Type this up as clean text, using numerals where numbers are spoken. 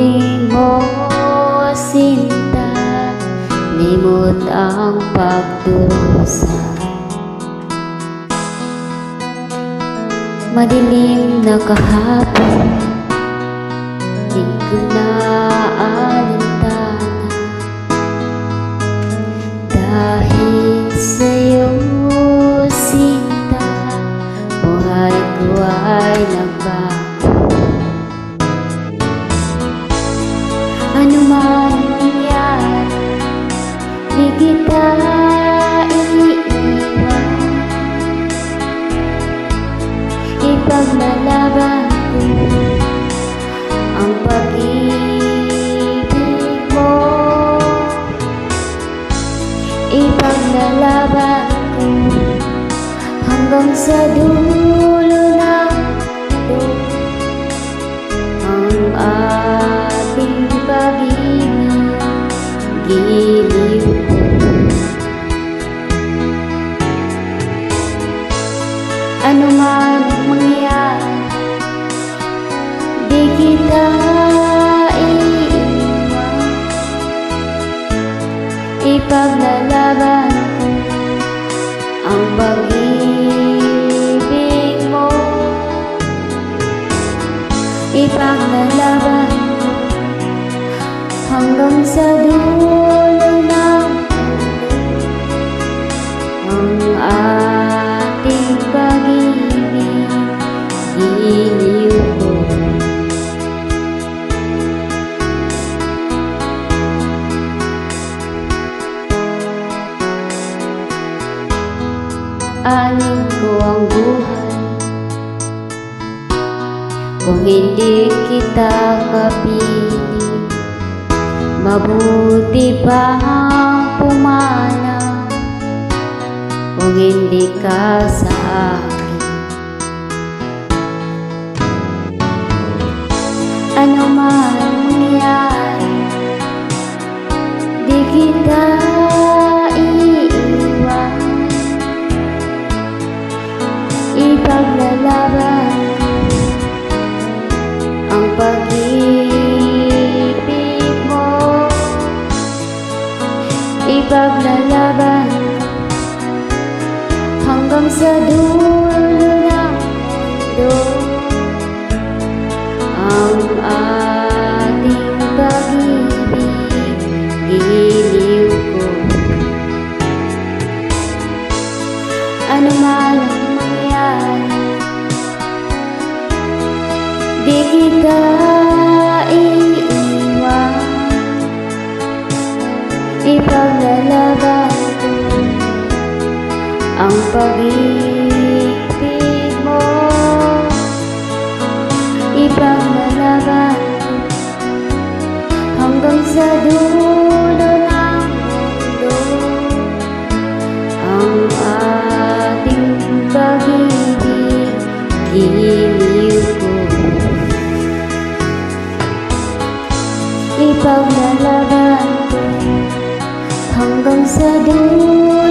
piling mo, sinta, limot ang pagdurusa. Madilim na kahapon, di ko na alintana, dahil sa'yo, sinta, buhay ko ay nagbago. Ano man nangyari, di kita iiwan. Ipaglalaban ko ang pag-ibig mo. Ipaglalaban ko hanggang sa dulo ng mundo ang ating pag-ibig, giliw ko. Ano man mangyari, di kita iiwan. Ipaglalaban ko ang pag-ibig mo. Ipaglalaban ko hanggang sa dulo ng mundo ang ating pag-ibig, giliw ko. Anin ko ang buhay kung hindi kita kapiling. Mabuti pang pumanaw kung hindi ka sa akin. Ano man mangyari, di kita iiwan. Ipaglalaban ko ang pag-ibig mo. Ipaglalaban ko hanggang sa dulo ng mundo ang ating pag-ibig, giliw ko. Ano man ang mangyari, di kita iiwan. Ipaglalaban ko ang pag-ibig mo. Ipaglalaban ko hanggang sa dulo ng mundo ang ating pag-ibig, giliw ko. Ipaglalaban ko hanggang sa dulo